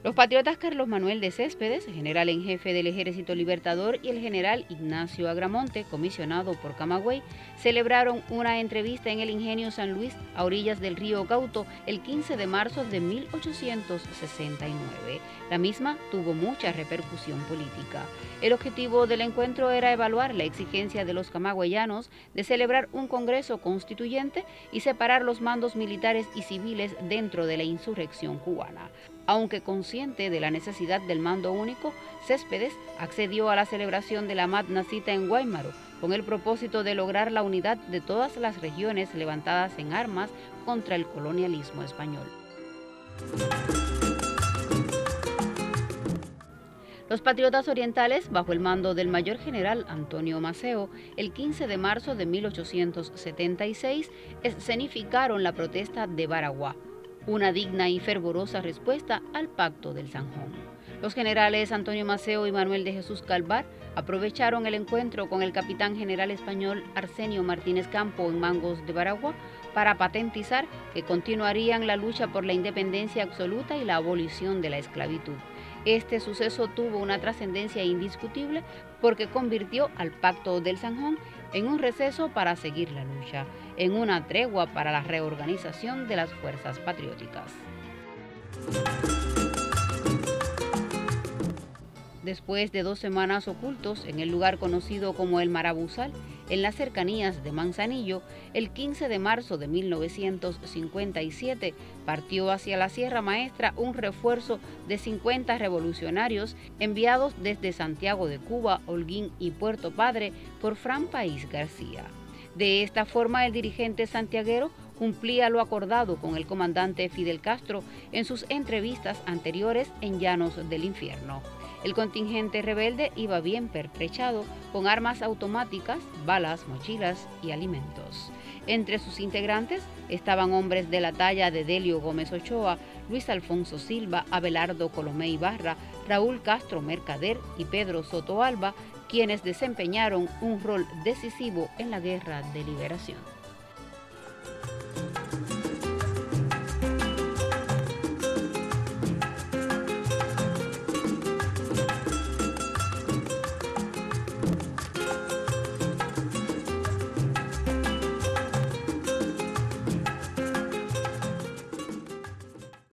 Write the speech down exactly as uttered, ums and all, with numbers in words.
Los patriotas Carlos Manuel de Céspedes, general en jefe del Ejército Libertador, y el general Ignacio Agramonte, comisionado por Camagüey, celebraron una entrevista en el Ingenio San Luis, a orillas del río Cauto, el quince de marzo de mil ochocientos sesenta y nueve. La misma tuvo mucha repercusión política. El objetivo del encuentro era evaluar la exigencia de los camagüeyanos de celebrar un Congreso Constituyente y separar los mandos militares y civiles dentro de la insurrección cubana. Aunque consciente de la necesidad del mando único, Céspedes accedió a la celebración de la magna cita en Guaymaro con el propósito de lograr la unidad de todas las regiones levantadas en armas contra el colonialismo español. Los patriotas orientales, bajo el mando del mayor general Antonio Maceo, el quince de marzo de mil ochocientos setenta y seis, escenificaron la protesta de Baraguá, una digna y fervorosa respuesta al Pacto del Zanjón. Los generales Antonio Maceo y Manuel de Jesús Calvar aprovecharon el encuentro con el capitán general español Arsenio Martínez Campo en Mangos de Baraguá para patentizar que continuarían la lucha por la independencia absoluta y la abolición de la esclavitud. Este suceso tuvo una trascendencia indiscutible porque convirtió al Pacto del Zanjón en un receso para seguir la lucha, en una tregua para la reorganización de las fuerzas patrióticas. Después de dos semanas ocultos en el lugar conocido como el Marabuzal, en las cercanías de Manzanillo, el quince de marzo de mil novecientos cincuenta y siete partió hacia la Sierra Maestra un refuerzo de cincuenta revolucionarios enviados desde Santiago de Cuba, Holguín y Puerto Padre por Fran País García. De esta forma, el dirigente santiaguero cumplía lo acordado con el comandante Fidel Castro en sus entrevistas anteriores en Llanos del Infierno. El contingente rebelde iba bien pertrechado con armas automáticas, balas, mochilas y alimentos. Entre sus integrantes estaban hombres de la talla de Delio Gómez Ochoa, Luis Alfonso Silva, Abelardo Colomé Ibarra, Raúl Castro Mercader y Pedro Soto Alba, quienes desempeñaron un rol decisivo en la Guerra de Liberación.